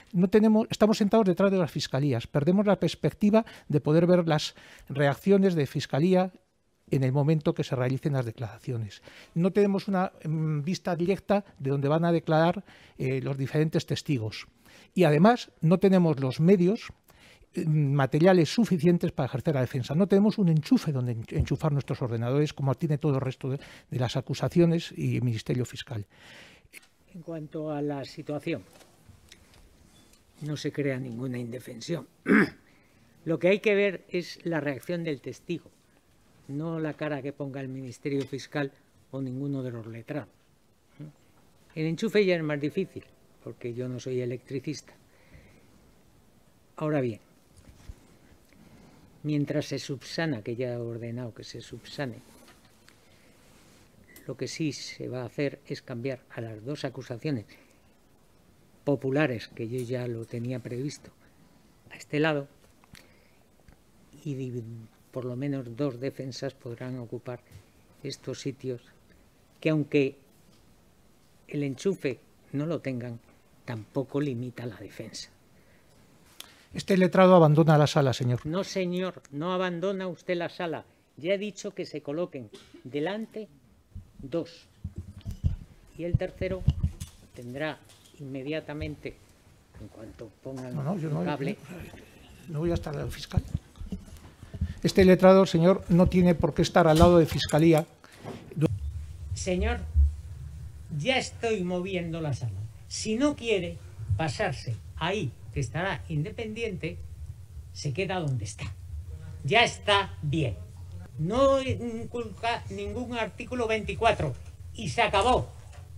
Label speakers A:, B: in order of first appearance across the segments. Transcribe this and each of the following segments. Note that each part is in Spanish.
A: estamos sentados detrás de las fiscalías, perdemos la perspectiva de poder ver las reacciones de fiscalía en el momento que se realicen las declaraciones. No tenemos una vista directa de donde van a declarar los diferentes testigos. Y además no tenemos los medios materiales suficientes para ejercer la defensa. No tenemos un enchufe donde enchufar nuestros ordenadores como tiene todo el resto de las acusaciones y el Ministerio Fiscal.
B: En cuanto a la situación, no se crea ninguna indefensión. Lo que hay que ver es la reacción del testigo, no la cara que ponga el Ministerio Fiscal o ninguno de los letrados. El enchufe ya es más difícil, porque yo no soy electricista. Ahora bien, mientras se subsana, que ya he ordenado que se subsane, lo que sí se va a hacer es cambiar a las dos acusaciones populares, que yo ya lo tenía previsto, a este lado, y por lo menos dos defensas podrán ocupar estos sitios que, aunque el enchufe no lo tengan, tampoco limita la defensa.
A: Este letrado abandona la sala, señor.
B: No, señor, no abandona usted la sala. Ya he dicho que se coloquen delante dos. Y el tercero tendrá inmediatamente, en cuanto pongan el cable...
A: No voy a estar al fiscal. Este letrado, señor, no tiene por qué estar al lado de fiscalía.
B: Señor, ya estoy moviendo la sala. Si no quiere pasarse ahí, que estará independiente, se queda donde está. Ya está bien. No inculca ningún artículo 24 y se acabó.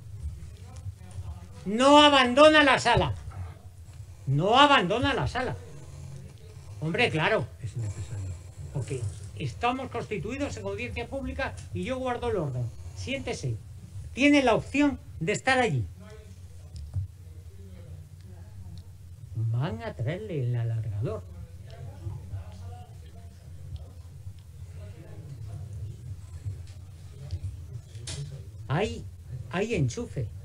B: No abandona la sala. No abandona la sala. Hombre, claro. Es necesario. Porque estamos constituidos en audiencia pública y yo guardo el orden. Siéntese. Tiene la opción de estar allí. Van a traerle el alargador. Hay enchufe.